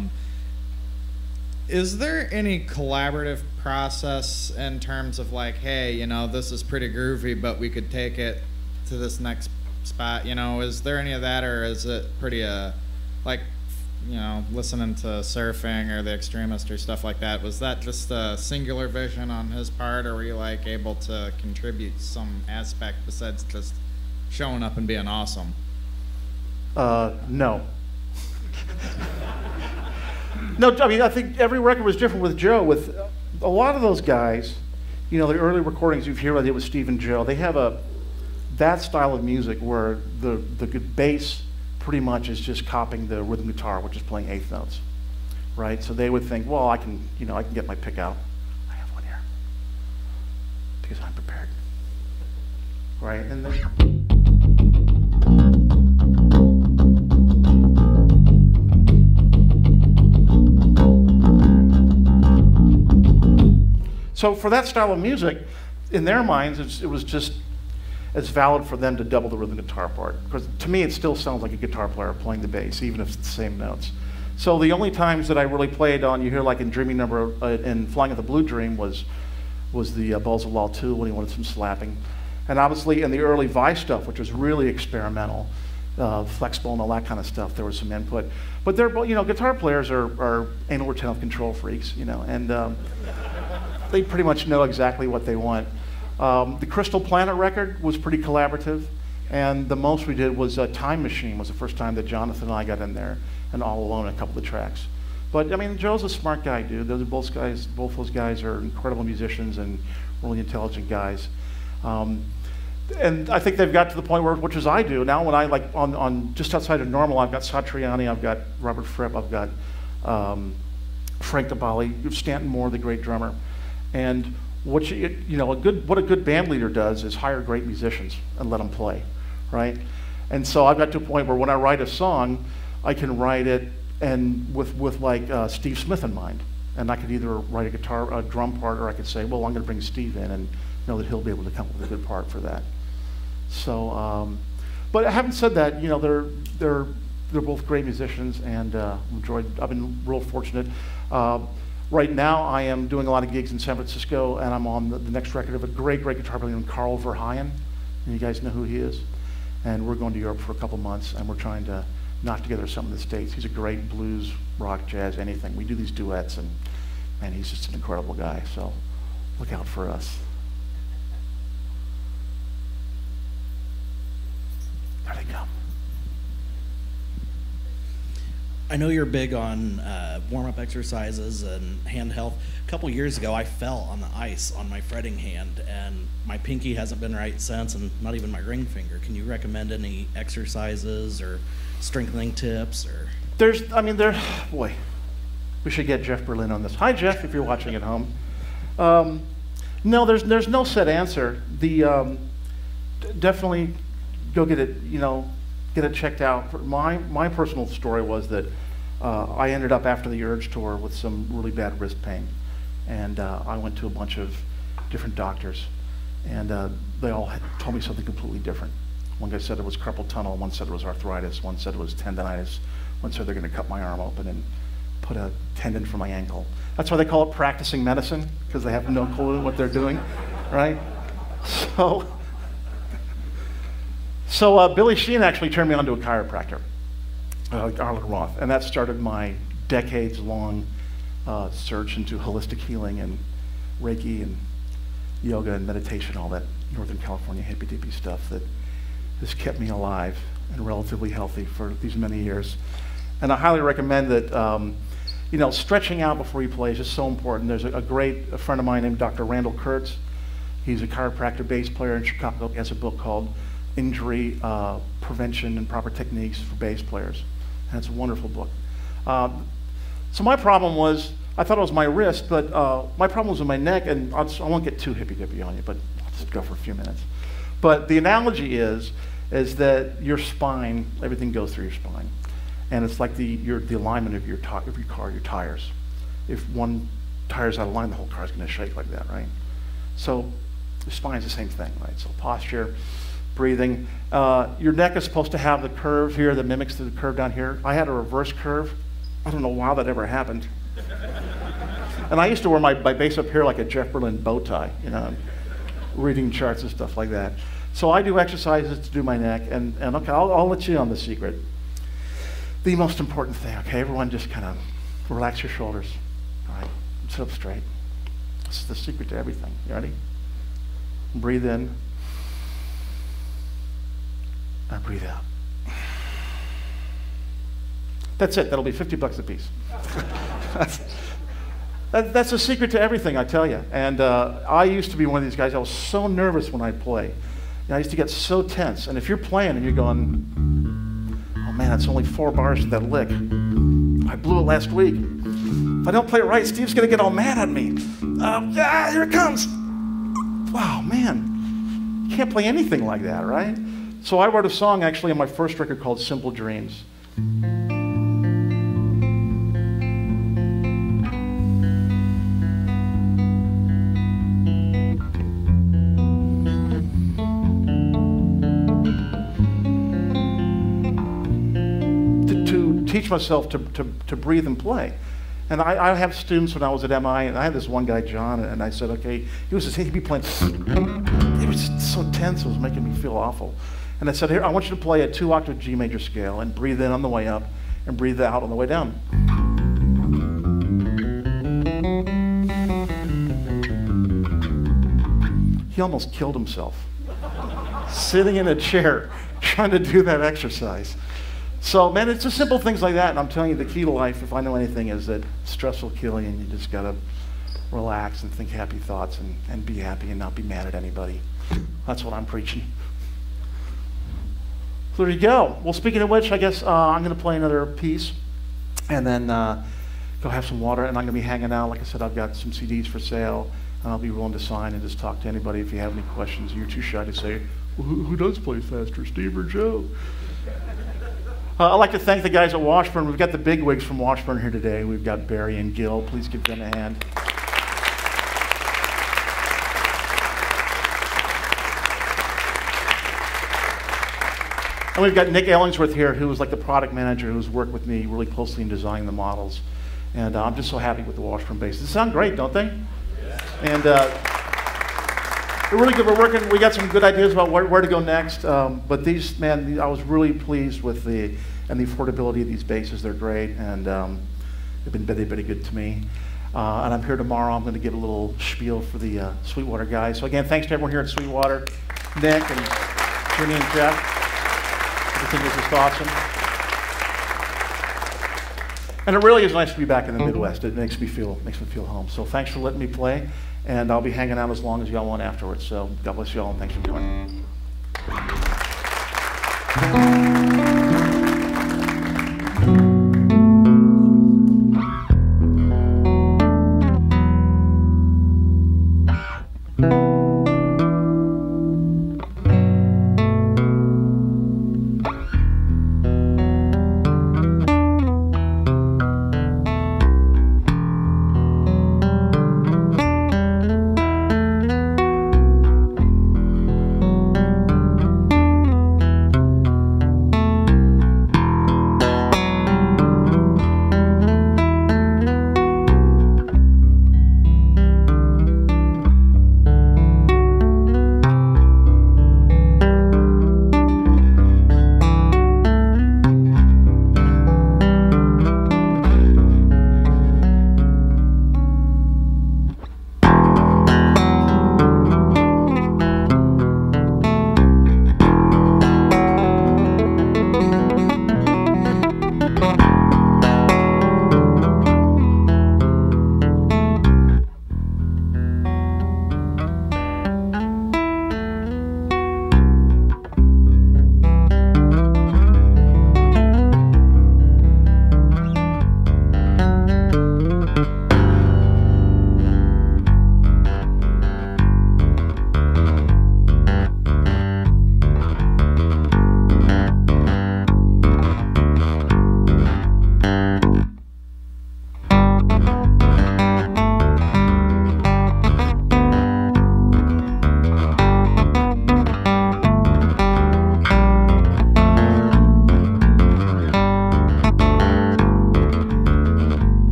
Is there any collaborative process in terms of like, hey, this is pretty groovy, but we could take it to this next spot? Is there any of that, or is it pretty like, listening to Surfing or The Extremist or stuff like that? Was that just a singular vision on his part, or were you like able to contribute some aspect besides just showing up and being awesome? No. No, I mean, I think every record was different with Joe. With a lot of those guys, you know, the early recordings you hear about it with Steve and Joe, they have that style of music where the good bass pretty much is just copying the rhythm guitar, which is playing eighth notes, right? So they would think, well, I can get my pick out. I have one here because I'm prepared, right? And then. So for that style of music, in their minds, it was just as valid for them to double the rhythm guitar part. Because to me, it still sounds like a guitar player playing the bass, even if it's the same notes. So the only times that I really played on, you hear like in Dreaming Number, in Flying of the Blue Dream was the Balls of Law 2 when he wanted some slapping. And obviously in the early Vice stuff, which was really experimental, flexible and all that kind of stuff, there was some input. But they're, you know, guitar players are anal retentive control freaks, you know, and they pretty much know exactly what they want. The Crystal Planet record was pretty collaborative, and the most we did was Time Machine was the first time that Jonathan and I got in there, and All Alone, a couple of tracks. But I mean, Joe's a smart guy, dude. Both those guys are incredible musicians and really intelligent guys. And I think they've got to the point where, which is I do now, when I like on just outside of Normal, I've got Satriani, I've got Robert Fripp, I've got Frank Gambale, Stanton Moore, the great drummer. And what a good band leader does is hire great musicians and let them play, right? And so I've got to a point where when I write a song, I can write it and with like Steve Smith in mind, and I could either write a drum part, or I could say, well, I'm going to bring Steve in and know that he'll be able to come up with a good part for that. So, but having said that, you know, they're both great musicians, and I've been real fortunate. Right now, I am doing a lot of gigs in San Francisco, and I'm on the next record of a great guitar player named Carl Verheyen, and you guys know who he is. And we're going to Europe for a couple months, and we're trying to knock together some of the States. He's a great blues, rock, jazz, anything. We do these duets, and man, he's just an incredible guy, so look out for us. There they come. I know you're big on warm-up exercises and hand health. A couple years ago, I fell on the ice on my fretting hand, and my pinky hasn't been right since, and not even my ring finger. Can you recommend any exercises or strengthening tips? Or boy, we should get Jeff Berlin on this. Hi, Jeff, if you're watching at home. No, there's no set answer. Definitely go get it, get it checked out. My personal story was that I ended up after the Urge tour with some really bad wrist pain, and I went to a bunch of different doctors, and they all told me something completely different. One guy said it was carpal tunnel, one said it was arthritis, one said it was tendonitis, one said they're going to cut my arm open and put a tendon for my ankle. That's why they call it practicing medicine, because they have no clue what they're doing, right? So Billy Sheen actually turned me on to a chiropractor, Arlen Roth, and that started my decades-long search into holistic healing and Reiki and yoga and meditation, all that Northern California hippy-dippy stuff that has kept me alive and relatively healthy for these many years. And I highly recommend that, stretching out before you play is just so important. There's a friend of mine named Dr. Randall Kurtz. He's a chiropractor bass player in Chicago. He has a book called Injury Prevention and Proper Techniques for Bass Players. And it's a wonderful book. So my problem was, I thought it was my wrist, but my problem was with my neck, and I won't get too hippy-dippy on you, but I'll just go for a few minutes. But the analogy is that your spine, everything goes through your spine. And it's like the alignment of your car, your tires. If one tire's out of line, the whole car's gonna shake like that, right? So the spine's the same thing, right? So posture, breathing. Your neck is supposed to have the curve here that mimics the curve down here. I had a reverse curve. I don't know how that ever happened. And I used to wear my bass up here like a Jeff Berlin bow tie, reading charts and stuff like that. So I do exercises to do my neck, and okay, I'll let you in on the secret. The most important thing, okay, everyone just kind of relax your shoulders, all right, sit up straight. This is the secret to everything. You ready? Breathe in. And breathe out. That's it. That'll be $50 a piece. That's the secret to everything, I tell you. And I used to be one of these guys. I was so nervous when I'd play. I used to get so tense. And if you're playing and you're going, oh man, it's only 4 bars to that lick. I blew it last week. If I don't play it right, Steve's going to get all mad at me. Here it comes. Wow, man. You can't play anything like that, right? So I wrote a song actually on my first record called Simple Dreams. To teach myself to breathe and play. And I have students when I was at MI, and I had this one guy, John, and I said, okay, he'd be playing, it was so tense, it was making me feel awful. And I said, here, I want you to play a 2-octave G major scale and breathe in on the way up and breathe out on the way down. He almost killed himself, sitting in a chair, trying to do that exercise. So, man, it's just simple things like that, and I'm telling you, the key to life, if I know anything, is that stress will kill you, and you just gotta relax and think happy thoughts and be happy and not be mad at anybody. That's what I'm preaching. So there you go. Well, speaking of which, I guess I'm gonna play another piece, and then go have some water, and I'm gonna be hanging out. Like I said, I've got some CDs for sale, and I'll be willing to sign and just talk to anybody if you have any questions. You're too shy to say, well, who does play faster, Steve or Joe? I'd like to thank the guys at Washburn. We've got the big wigs from Washburn here today. We've got Barry and Gil. Please give them a hand. And we've got Nick Ellingsworth here, who was like the product manager who's worked with me really closely in designing the models. And I'm just so happy with the Washburn bass. They sound great, don't they? Yeah. And they're really good. We're working. We got some good ideas about where to go next. But these, man, I was really pleased with the affordability of these basses. They're great, and they've been very good to me. And I'm here tomorrow. I'm going to give a little spiel for the Sweetwater guys. So again, thanks to everyone here at Sweetwater, Nick and Jimmy and Jeff. Everything was just awesome. And it really is nice to be back in the Midwest. It makes me feel home. So thanks for letting me play. And I'll be hanging out as long as y'all want afterwards. So God bless y'all, and thanks for joining.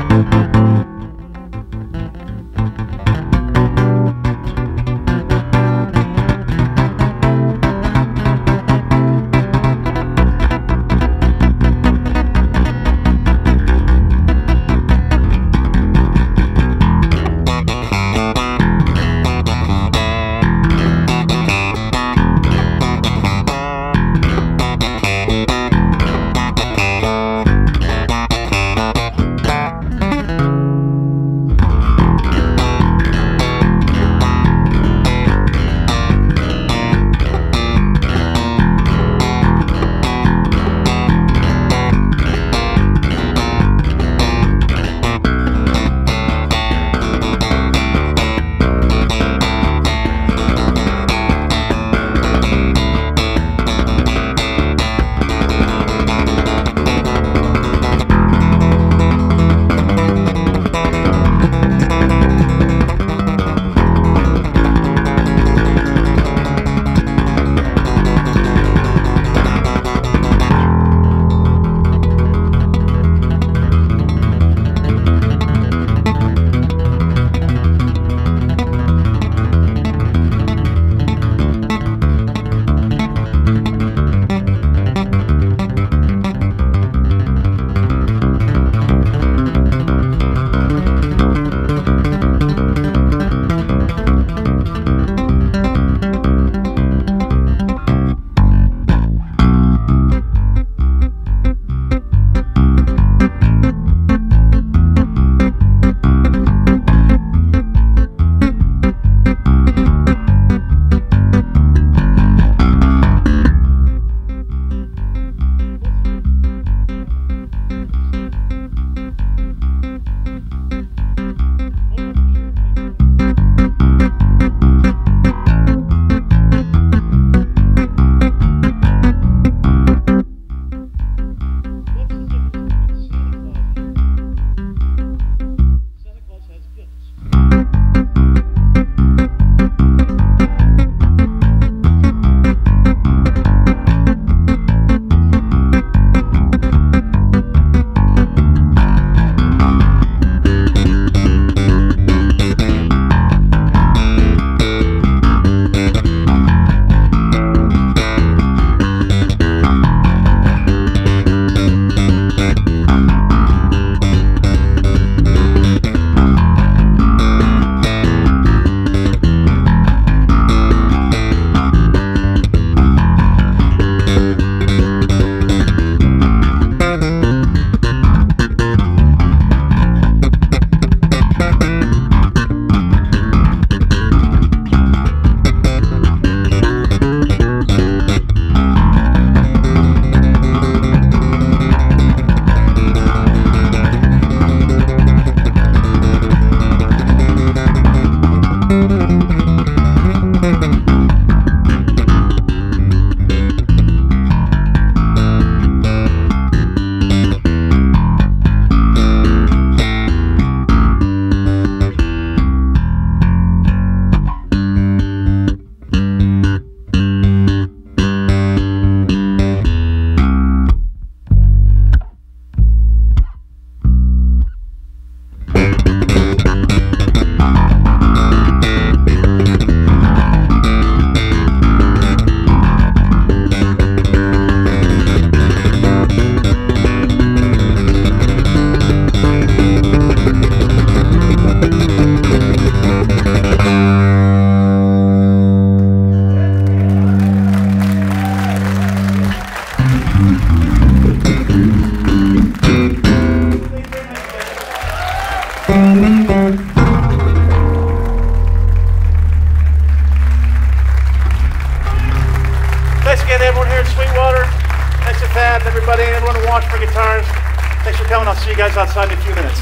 Thanks again to everyone here at Sweetwater. Thanks to Thad and everybody, and everyone at Washburn Guitars. Thanks for coming. I'll see you guys outside in a few minutes.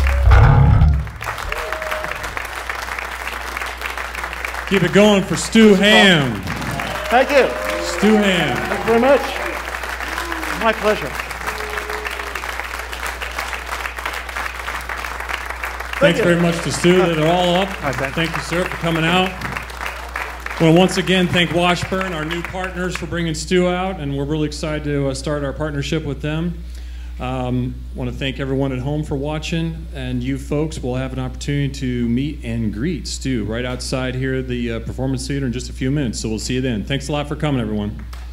Keep it going for Stu Hamm. Thank you. Stu Hamm. Thank you very much. My pleasure. Thanks very much to Stu. They're all up. Thank you, sir, for coming out. I want to once again thank Washburn, our new partners, for bringing Stu out, and we're really excited to start our partnership with them. Want to thank everyone at home for watching, and you folks will have an opportunity to meet and greet Stu right outside here at the Performance Theater in just a few minutes, so we'll see you then. Thanks a lot for coming, everyone.